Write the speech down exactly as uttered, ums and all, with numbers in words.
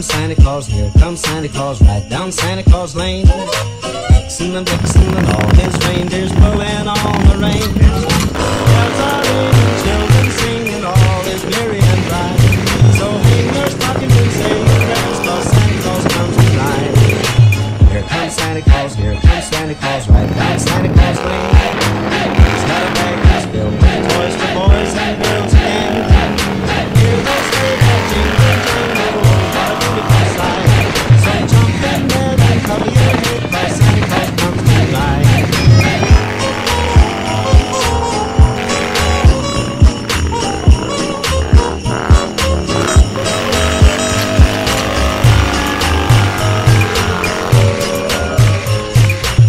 comes Santa Claus, here comes Santa Claus, right down Santa Claus Lane. Vixen and Vixen and all his reindeers pulling on the reins. Bells are ringing, children singing, all is merry and bright. So hang your stockings and say your prayers, 'cause Santa Claus comes tonight. Here comes Santa Claus, here comes Santa Claus, right down Santa Claus